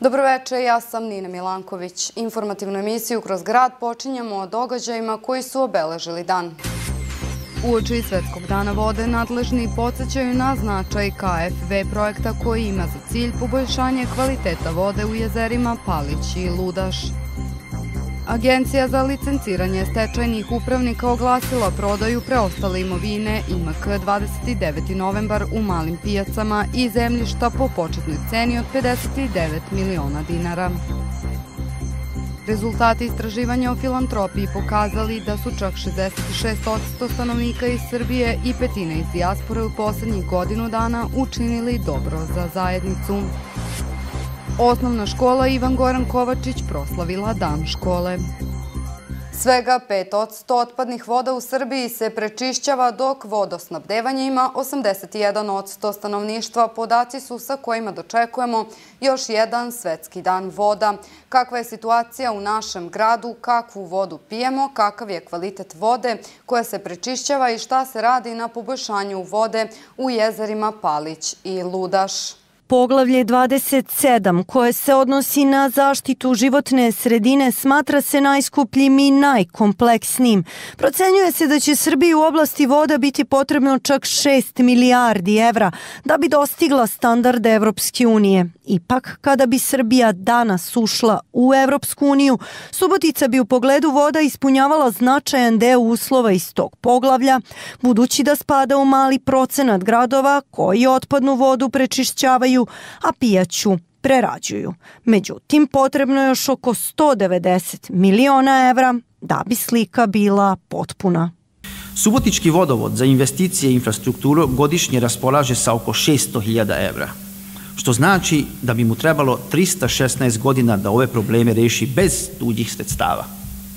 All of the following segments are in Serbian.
Dobroveče, ja sam Nina Milanković. Informativnu emisiju Kroz grad počinjemo o događajima koji su obeležili dan. Uoči Svetskog dana vode nadležni podsjećaju na značaj KfW projekta koji ima za cilj poboljšanje kvaliteta vode u jezerima Palić i Ludaš. Agencija za licenciranje stečajnih upravnika oglasila prodaju preostale imovine IMK 29. novembar u Malim Pijacama i zemljišta po početnoj ceni od 59 miliona dinara. Rezultati istraživanja o filantropiji pokazali da su čak 66% stanovnika iz Srbije i petina iz dijaspore u poslednjih godinu dana učinili dobro za zajednicu. Osnovna škola Ivan Goran Kovačić proslavila Dan škole. Svega 5% otpadnih voda u Srbiji se prečišćava, dok vodosnabdevanje ima 81% stanovništva. Podaci su sa kojima dočekujemo još jedan Svetski dan voda. Kakva je situacija u našem gradu, kakvu vodu pijemo, kakav je kvalitet vode koja se prečišćava i šta se radi na poboljšanju vode u jezerima Palić i Ludaš. Poglavlje 27, koje se odnosi na zaštitu životne sredine, smatra se najskupljim i najkompleksnijim. Procenjuje se da će Srbiji u oblasti voda biti potrebno čak 6 milijardi evra da bi dostigla standarde Evropske unije. Ipak, kada bi Srbija danas ušla u Evropsku uniju, Subotica bi u pogledu voda ispunjavala značajan deo uslova iz tog poglavlja, budući da spada u mali procenat gradova koji otpadnu vodu prečišćavaju, a pijaću prerađuju. Međutim, potrebno je još oko 190 miliona evra da bi slika bila potpuna. Subotički vodovod za investicije i infrastrukturu godišnje raspolaže sa oko 600.000 evra, što znači da bi mu trebalo 316 godina da ove probleme reši bez tuđih sredstava.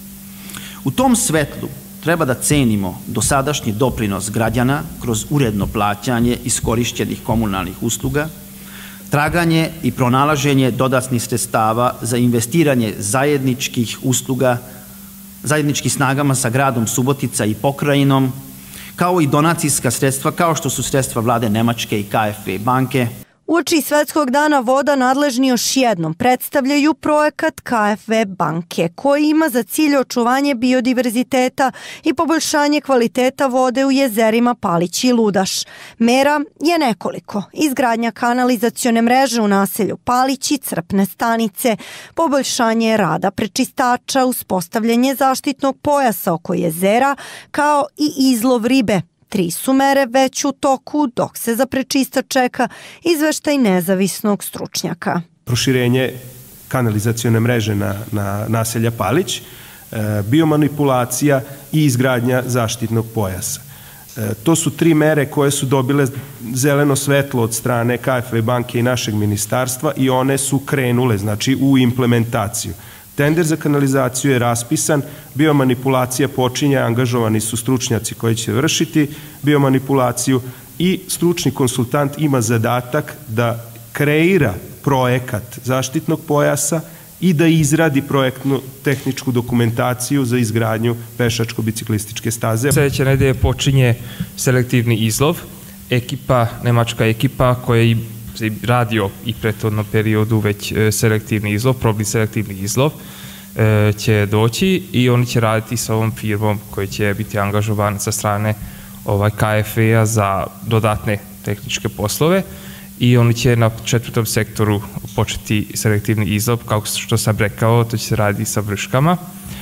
U tom svetlu treba da cenimo dosadašnji doprinos građana kroz uredno plaćanje iskorišćenih komunalnih usluga, traganje i pronalaženje dodatnih sredstava za investiranje zajedničkih usluga, zajedničkih snagama sa gradom Subotica i pokrajinom, kao i donacijska sredstva kao što su sredstva vlade Nemačke i KfW banke. Uoči Svetskog dana voda nadležni još jednom predstavljaju projekat KfW banke koji ima za cilj očuvanje biodiverziteta i poboljšanje kvaliteta vode u jezerima Palić i Ludaš. Mera je nekoliko: izgradnja kanalizacione mreže u naselju Palić i crpne stanice, poboljšanje rada prečistača, uspostavljanje zaštitnog pojasa oko jezera, kao i izlov ribe. 3 su mere već u toku, dok se za prečistač čeka izveštaj nezavisnog stručnjaka. Proširenje kanalizacione mreže na naselja Palić, biomanipulacija i izgradnja zaštitnog pojasa. To su 3 mere koje su dobile zeleno svetlo od strane KfW banke i našeg ministarstva i one su krenule, znači, u implementaciju. Tender za kanalizaciju je raspisan, biomanipulacija počinje, angažovani su stručnjaci koji će vršiti biomanipulaciju i stručni konsultant ima zadatak da kreira projekat zaštitnog pojasa i da izradi projektnu tehničku dokumentaciju za izgradnju pešačko-biciklističke staze. Sljedeće nedelje počinje selektivni izlov. Nemačka ekipa koja radio i prethodnom periodu već selektivni izlov, probni selektivni izlov, će doći i oni će raditi sa ovom firmom koji će biti angažovan sa strane KfW-a za dodatne tehničke poslove i oni će na 4. sektoru početi selektivni izlov, kao što sam rekao, to će se raditi sa vrškama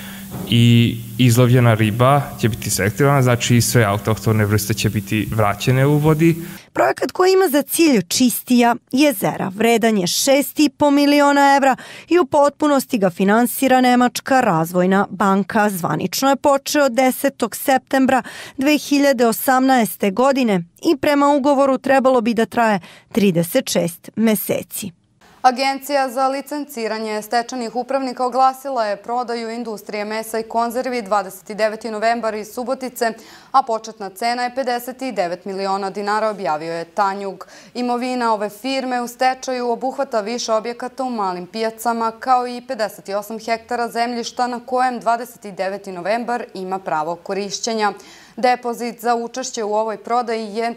i izlovljena riba će biti selektirana, znači sve autohtone vrste će biti vraćene u vodi. Projekat koji ima za cilj čistija jezera vredan je 6,5 miliona evra i u potpunosti ga finansira Nemačka razvojna banka. Zvanično je počeo 10. septembra 2018. godine i prema ugovoru trebalo bi da traje 36 meseci. Agencija za licenciranje stečajnih upravnika oglasila je prodaju industrije mesa i konzervi 29. novembar iz Subotice, a početna cena je 59 miliona dinara, objavio je Tanjug. Imovina ove firme u stečaju obuhvata više objekata u Malim Pijacama, kao i 58 hektara zemljišta na kojem 29. novembar ima pravo korišćenja. Depozit za učešće u ovoj prodaji je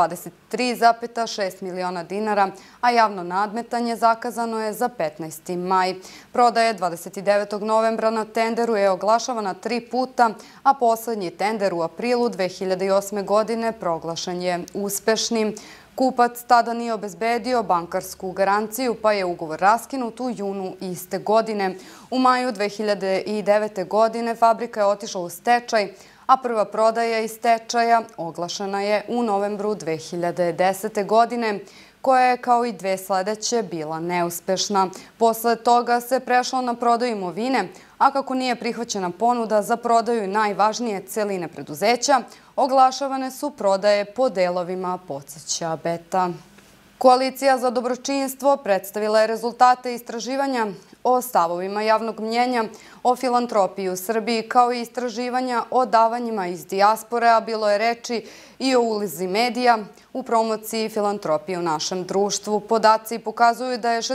23,6 miliona dinara, a javno nadmetanje zakazano je za 15. maj. Prodaja 29. novembra na tenderu je oglašavana 3 puta, a poslednji tender u aprilu 2008. godine proglašen je uspešnim. Kupac tada nije obezbedio bankarsku garanciju, pa je ugovor raskinut u junu iste godine. U maju 2009. godine fabrika je otišla u stečaj, a prva prodaja iz stečaja oglašena je u novembru 2010. godine, koja je kao i dve sledeće bila neuspešna. Posle toga se prešlo na prodaju imovine, a kako nije prihvaćena ponuda za prodaju najvažnije celine preduzeća, oglašavane su prodaje po delovima, podsjeća Beta. Koalicija za dobročinstvo predstavila je rezultate istraživanja o stavovima javnog mnjenja o filantropiji u Srbiji, kao i istraživanja o davanjima iz dijaspore, a bilo je reči i o ulozi medija u promociji filantropije u našem društvu. Podaci pokazuju da je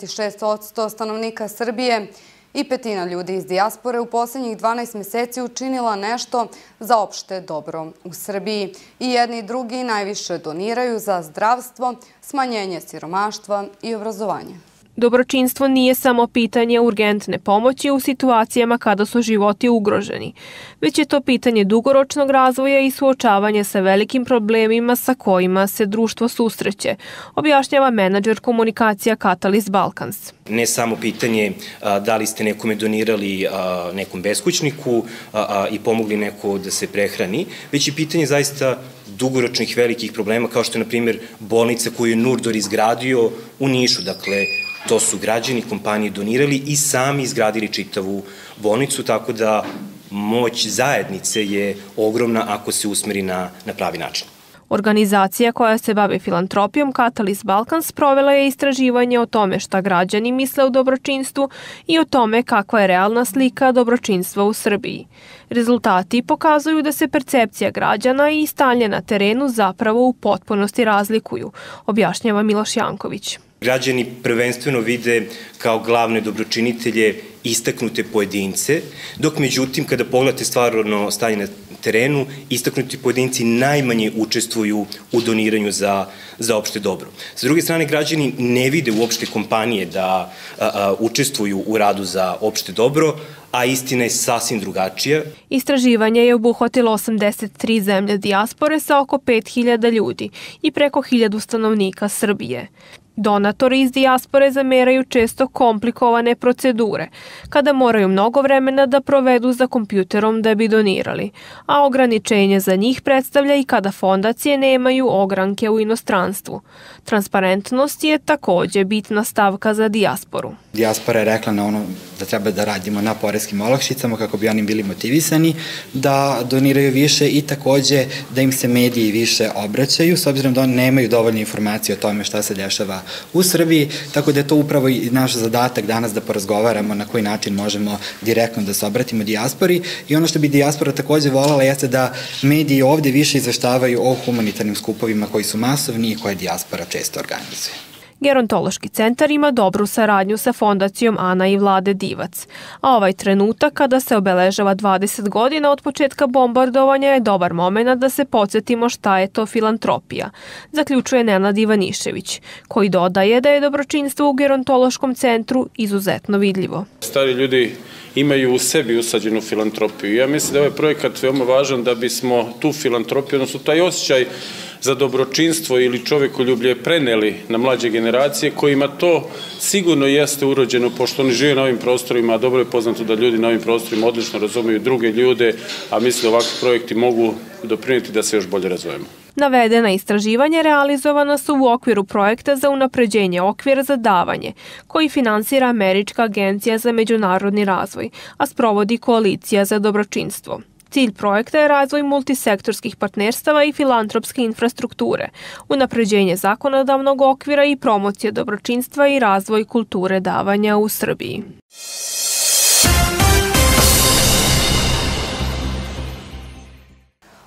66% stanovnika Srbije i petina ljudi iz dijaspore u posljednjih 12 meseci učinila nešto za opšte dobro u Srbiji. I jedni i drugi najviše doniraju za zdravstvo, smanjenje siromaštva i obrazovanje. Dobročinstvo nije samo pitanje urgentne pomoći u situacijama kada su životi ugroženi, već je to pitanje dugoročnog razvoja i suočavanja sa velikim problemima sa kojima se društvo susreće, objašnjava menadžer komunikacija Catalyst Balkans. Ne samo pitanje da li ste nekome donirali nekom beskućniku i pomogli neko da se prehrani, već i pitanje zaista dugoročnih velikih problema, kao što je, na primjer, bolnica koju je Nurdor izgradio u Nišu. Dakle, to su građani, kompanije donirali i sami izgradili čitavu bolnicu, tako da moć zajednice je ogromna ako se usmeri na pravi način. Organizacija koja se bavi filantropijom Catalyst Balkans provela je istraživanje o tome šta građani misle o dobročinstvu i o tome kakva je realna slika dobročinstva u Srbiji. Rezultati pokazuju da se percepcija građana i stanje na terenu zapravo u potpunosti razlikuju, objašnjava Miloš Janković. Građani prvenstveno vide kao glavne dobročinitelje istaknute pojedince, dok međutim kada pogledate stvarno stanje na terenu, istaknuti pojedinci najmanje učestvuju u doniranju za opšte dobro. Sa druge strane, građani ne vide uopšte kompanije da učestvuju u radu za opšte dobro, a istina je sasvim drugačija. Istraživanje je obuhvatilo 83 zemlje dijaspore sa oko 5000 ljudi i preko 1000 stanovnika Srbije. Donatori iz dijaspore zameraju često komplikovane procedure, kada moraju mnogo vremena da provedu za kompjuterom da bi donirali, a ograničenje za njih predstavlja i kada fondacije nemaju ogranke u inostranstvu. Transparentnost je takođe bitna stavka za dijasporu. Dijaspora je rekla na ono da treba da radimo na poreskim olakšicama kako bi oni bili motivisani da doniraju više i takođe da im se mediji više obraćaju, s obzirom da oni nemaju dovoljne informacije o tome šta se dešava u Srbiji, tako da je to upravo i naš zadatak danas da porazgovaramo na koji način možemo direktno da se obratimo dijaspori. I ono što bi dijaspora takođe volala jeste da mediji ovde više izveštavaju o humanitarnim skupovima koji su masovni i koje dijaspora često organizuje. Gerontološki centar ima dobru saradnju sa fondacijom Ana i Vlade Divac, a ovaj trenutak kada se obeležava 20 godina od početka bombardovanja je dobar moment da se podsjetimo šta je to filantropija, zaključuje Nenad Ivanišević, koji dodaje da je dobročinstvo u gerontološkom centru izuzetno vidljivo. Stari ljudi imaju u sebi usađenu filantropiju. Ja mislim da je ovaj projekat veoma važan da bismo tu filantropiju, odnosno taj osjećaj za dobročinstvo ili čovekoljublje preneli na mlađe generacije kojima to sigurno jeste urođeno, pošto oni žive na ovim prostorima, a dobro je poznato da ljudi na ovim prostorima odlično razumeju druge ljude, a mislim da ovakvi projekti mogu doprinijeti da se još bolje razvojemo. Navedena istraživanja realizovana su u okviru projekta za unapređenje okvira za davanje, koji finansira Američka agencija za međunarodni razvoj, a sprovodi Koalicija za dobročinstvo. Cilj projekta je razvoj multisektorskih partnerstava i filantropske infrastrukture, unapređenje zakonodavnog okvira i promocija dobročinstva i razvoj kulture davanja u Srbiji.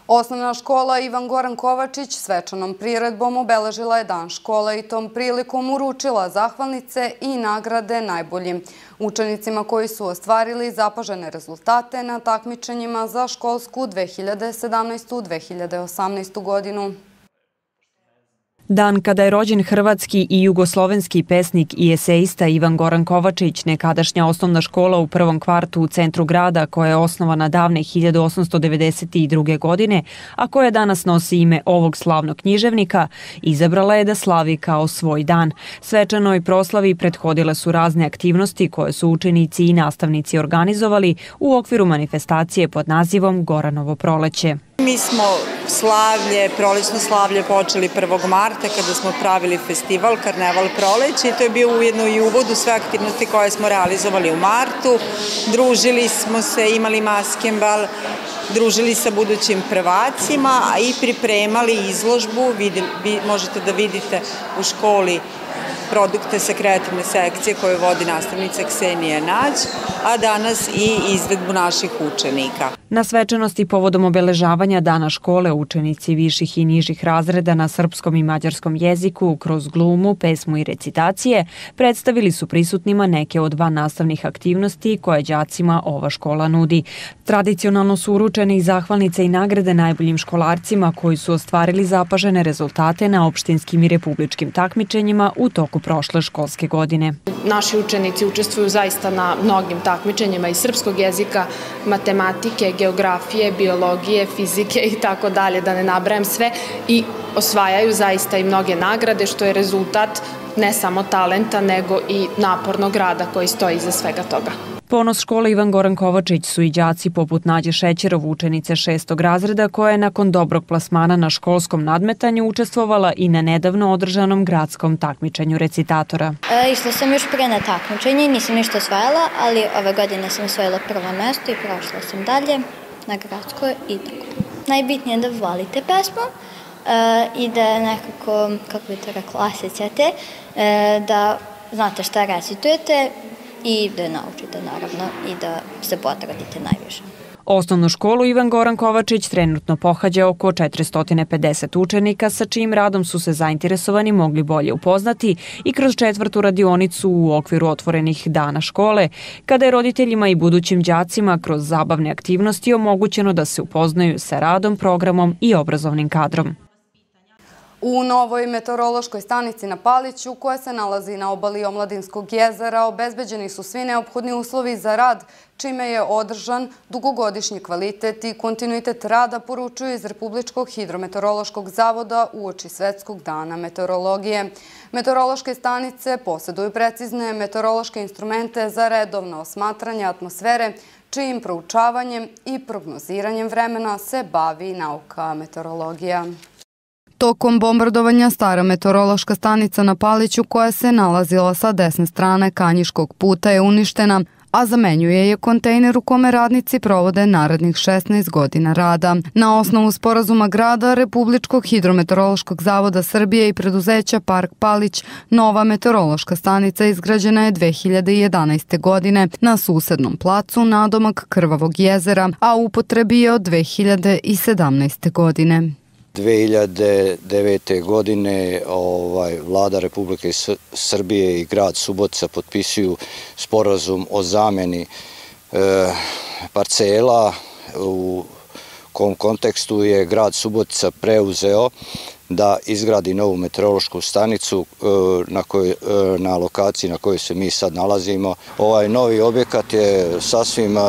Osnovna škola Ivan Goran Kovačić svečanom priredbom obeležila je Dan škole i tom prilikom uručila zahvalnice i nagrade najboljim učenicima koji su ostvarili zapažene rezultate na takmičenjima za školsku 2017-2018 godinu. Dan kada je rođen hrvatski i jugoslovenski pesnik i eseista Ivan Goran Kovačić, nekadašnja osnovna škola u prvom kvartu u centru grada koja je osnovana davne 1892. godine, a koja danas nosi ime ovog slavnog književnika, izabrala je da slavi kao svoj dan. Svečanoj proslavi prethodile su razne aktivnosti koje su učenici i nastavnici organizovali u okviru manifestacije pod nazivom Goranovo proleće. Mi smo prolećno slavlje počeli 1. marta kada smo pravili festival Karneval proleće i to je bio ujedno i uvod u sve aktivnosti koje smo realizovali u martu. Družili smo se, imali maskembal, družili sa budućim prvacima i pripremali izložbu. Možete da vidite u školi produkte sa kreativne sekcije koju vodi nastavnica Ksenija Nađ, a danas i izvedbu naših učenika. Na svečanosti povodom obeležavanja Dana škole učenici viših i nižih razreda na srpskom i mađarskom jeziku kroz glumu, pesmu i recitacije predstavili su prisutnima neke od vannastavnih aktivnosti koje đacima ova škola nudi. Tradicionalno su uručene i zahvalnice i nagrade najboljim školarcima koji su ostvarili zapažene rezultate na opštinskim i republičkim takmičenjima u toku prošle školske godine. Naši učenici učestvuju zaista na mnogim takmičenjima iz srpskog jezika, matematike, geografije, biologije, fizike i tako dalje, da ne nabrajam sve, i osvajaju zaista i mnoge nagrade, što je rezultat ne samo talenta, nego i napornog rada koji stoji iza svega toga. Ponos škole Ivan Goran Kovačić su i đaci poput Nađe Šećerov, učenice 6. razreda, koja je nakon dobrog plasmana na školskom nadmetanju učestvovala i na nedavno održanom gradskom takmičenju recitatora. Išla sam još pre na takmičenje, nisam ništa osvajala, ali ove godine sam osvojila prvo mesto i prošla sam dalje na gradskoj i tako. Najbitnije je da volite pesmu i da nekako, kako bi to rekla, osjećate, da znate šta recitujete i da naučite naravno i da se potrudite najviše. Osnovnu školu Ivan Goran Kovačić trenutno pohađa oko 450 učenika sa čijim radom su se zainteresovani mogli bolje upoznati i kroz 4. radionicu u okviru otvorenih dana škole, kada je roditeljima i budućim đacima kroz zabavne aktivnosti omogućeno da se upoznaju sa radom, programom i obrazovnim kadrom. U novoj meteorološkoj stanici na Paliću, koja se nalazi na obali Omladinskog jezera, obezbeđeni su svi neophodni uslovi za rad, čime je održan dugogodišnji kvalitet i kontinuitet rada, poručuju iz Republičkog hidrometeorološkog zavoda uoči Svetskog dana meteorologije. Meteorološke stanice posjeduju precizne meteorološke instrumente za redovno osmatranje atmosfere, čijim proučavanjem i prognoziranjem vremena se bavi nauka meteorologija. Tokom bombardovanja stara meteorološka stanica na Paliću, koja se nalazila sa desne strane Kanjiškog puta, je uništena, a zamenjuje je kontejner u kome radnici provode narednih 16 godina rada. Na osnovu sporazuma grada, Republičkog hidrometeorološkog zavoda Srbije i preduzeća Park Palić, nova meteorološka stanica izgrađena je 2011. godine na susednom placu nadomak Krvavog jezera, a u upotrebi je od 2017. godine. 2009. godine Vlada Republike Srbije i grad Subotica potpisuju sporazum o zameni parcela, u kom kontekstu je grad Subotica preuzeo da izgradi novu meteorološku stanicu na lokaciji na kojoj se mi sad nalazimo. Ovaj novi objekat je sasvim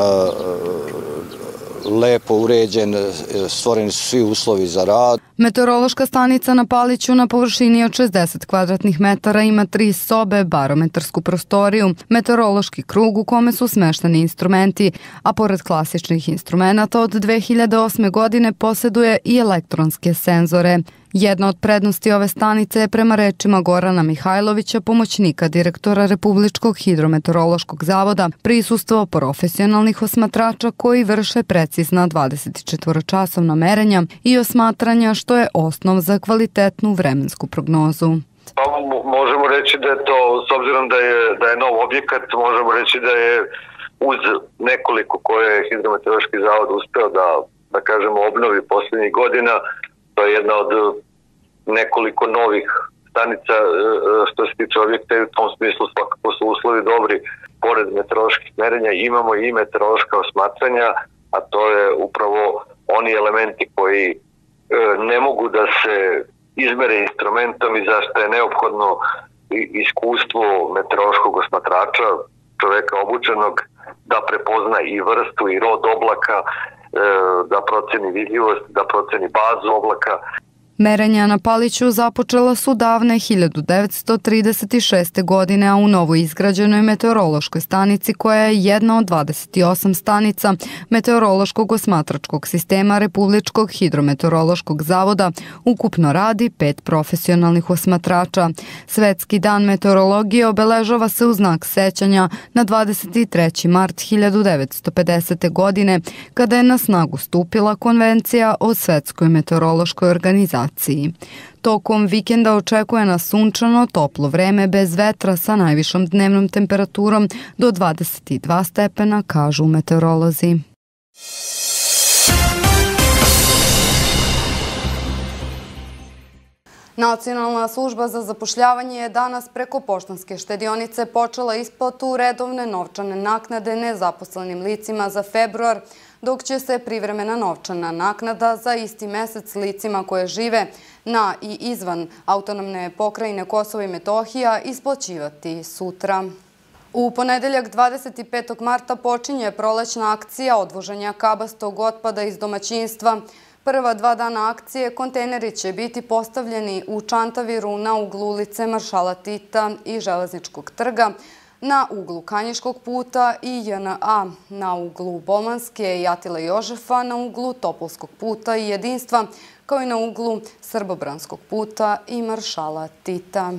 lepo uređen, stvoreni su svi uslovi za rad. Meteorološka stanica na Paliću na površini od 60 kvadratnih metara ima 3 sobe, barometarsku prostoriju, meteorološki krug u kome su smešteni instrumenti, a pored klasičnih instrumenta od 2008. godine posjeduje i elektronske senzore. Jedna od prednosti ove stanice je, prema rečima Gorana Mihajlovića, pomoćnika direktora Republičkog hidrometeorološkog zavoda, prisustvo profesionalnih osmatrača koji vrše precizna 24-časovna merenja i osmatranja, što je osnov za kvalitetnu vremensku prognozu. Možemo reći da je to, s obzirom da je nov objekat, možemo reći da je uz nekoliko koje je hidrometeorološki zavod uspeo da da kažemo, obnovi poslednjih godina. To je jedna od nekoliko novih stanica što se tiče objekta i u tom smislu svakako su uslovi dobri. Pored meteoroloških merenja imamo i meteorološka osmatranja, a to je upravo oni elementi koji ne mogu da se izmere instrumentom i zašto je neophodno iskustvo meteorološkog osmatrača, čoveka obučenog, da prepozna i vrstu i rod oblaka, da proceni vidljivost, da proceni bazu oblaka. Merenja na Paliću započela su davne 1936. godine, a u novo izgrađenoj meteorološkoj stanici, koja je jedna od 28 stanica meteorološkog osmatračkog sistema Republičkog hidrometeorološkog zavoda, ukupno radi 5 profesionalnih osmatrača. Svetski dan meteorologije obeležava se u znak sećanja na 23. mart 1950. godine, kada je na snagu stupila Konvencija o Svetskoj meteorološkoj organizaciji. Tokom vikenda očekuje nas sunčano, toplo vreme bez vetra sa najvišom dnevnom temperaturom do 22 stepena, kažu meteorolozi. Nacionalna služba za zapošljavanje je danas preko poštanske štedionice počela isplatu redovne novčane naknade nezaposlenim licima za februar, dok će se privremena novčana naknada za isti mesec licima koje žive na i izvan autonomne pokrajine Kosovo i Metohija isplaćivati sutra. U ponedeljak 25. marta počinje prolećna akcija odvoženja kabastog otpada iz domaćinstva. Prva 2 dana akcije kontejneri će biti postavljeni u Čantaviru na uglu ulice Maršala Tita i Železničkog trga, na uglu Kanjiškog puta i JNA, na uglu Bomanske i Atila Jožefa, na uglu Topolskog puta i Jedinstva, kao i na uglu Srbobranskog puta i Maršala Tita.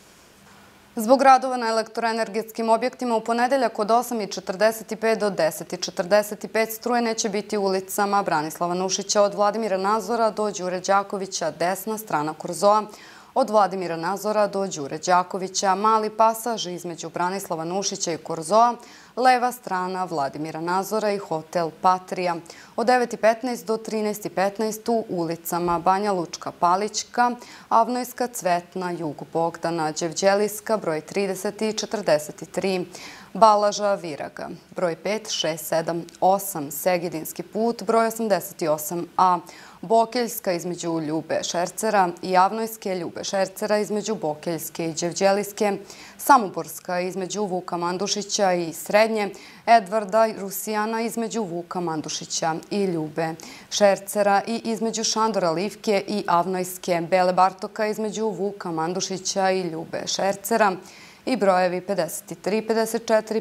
Zbog radova na elektroenergetskim objektima u ponedeljak od 8:45 do 10:45 struje neće biti u ulicama Branislava Nušića od Vladimira Nazora do Đure Đakovića, desna strana Korzoa, od Vladimira Nazora do Đure Đakovića, mali pasaž između Branislava Nušića i Korzoa, leva strana Vladimira Nazora i hotel Patrija. Od 9:15 do 13:15 u ulicama Banja Lučka Palićka, Avnojska, Cvetna, Jug Bogdana, Đevđelijska, broj 30 i 43, Balaža, Viraga, broj 5, 6, 7, 8, Segedinski put, broj 88A, Bokeljska između Ljube Šercera i Avnojske, Ljube Šercera između Bokeljske i Đevđelijske, Samoborska između Vuka Mandušića i Srednje, Edvarda Rusijana između Vuka Mandušića i Ljube Šercera i između Šandora Livke i Avnojske, Bele Bartoka između Vuka Mandušića i Ljube Šercera i brojevi 53, 54,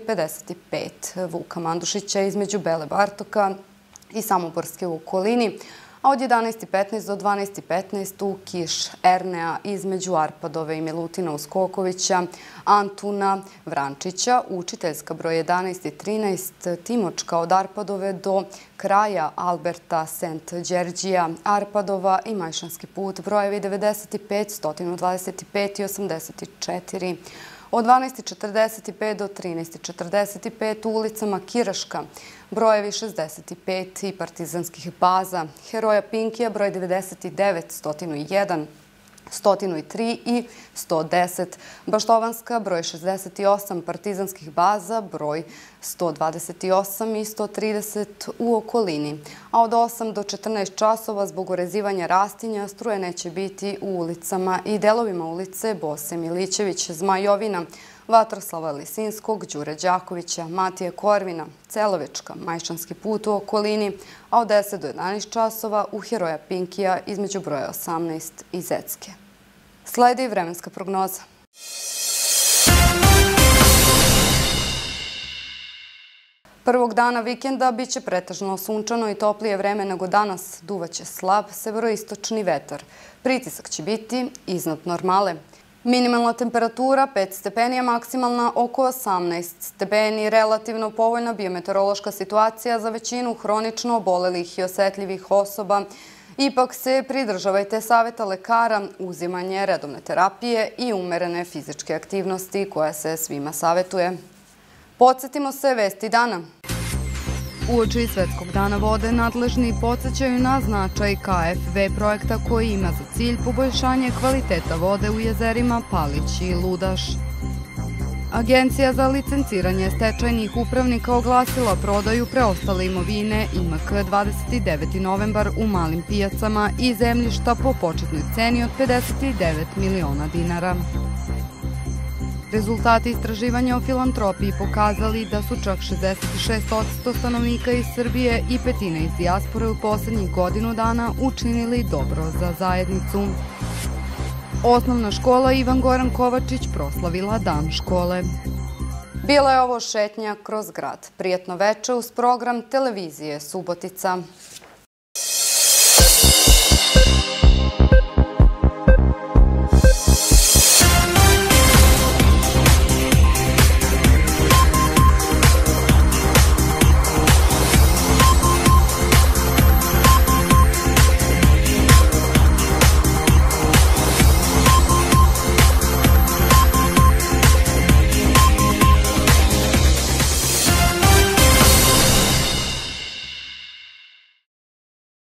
55 Vuka Mandušića između Bele Bartoka i Samoborske u okolini, a od 11:15 do 12:15 u Kiš Ernea između Arpadove i Milutina Uskokovića, Antuna Vrančića, Učiteljska broj 11 i 13, Timočka od Arpadove do kraja Alberta Sent Đerđija, Arpadova i Majšanski put, brojevi 95, 125 i 84. Od 12:45 do 13:45 u ulicama Kiraška, brojevi 65 i partizanskih baza, Heroja Pinkija, broj 99, 101, 103 i 110, Baštovanska, broj 68, partizanskih baza, broj 128 i 130 u okolini. A od 8 do 14 časova zbog urezivanja rastinja struje neće biti u ulicama i delovima ulice Bose Milićević, Zmajovina, Vatroslava Lisinskog, Đure Đakovića, Matije Korvina, Celovečka, Majšanski put u okolini, a od 10 do 11 časova u Heroja Pinkija između broja 18 i Zecke. Sledi vremenska prognoza. Prvog dana vikenda biće pretežno sunčano i toplije vreme nego danas. Duvaće slab severoistočni vetar. Pritisak će biti iznad normale. Minimalna temperatura 5 stepeni, a maksimalna oko 18 stepeni. Relativno povoljna biometeorološka situacija za većinu hronično obolelih i osetljivih osoba. Ipak se pridržavajte saveta lekara, uzimanje redovne terapije i umerene fizičke aktivnosti koja se svima savetuje. Podsjetimo se vesti dana. Uoči Svetskog dana vode nadležni podsjećaju na značaj KFW projekta koji ima za cilj poboljšanje kvaliteta vode u jezerima Palić i Ludaš. Agencija za licenciranje stečajnih upravnika oglasila prodaju preostale imovine IMK 29. novembar u Malim Pijacama i zemljišta po početnoj ceni od 59 miliona dinara. Rezultati istraživanja o filantropiji pokazali da su čak 66% stanovnika iz Srbije i petina iz dijaspore u poslednjih godinu dana učinili dobro za zajednicu. Osnovna škola Ivan Goran Kovačić proslavila Dan škole. Bila je ovo šetnja kroz grad. Prijetno veče uz program televizije Subotica.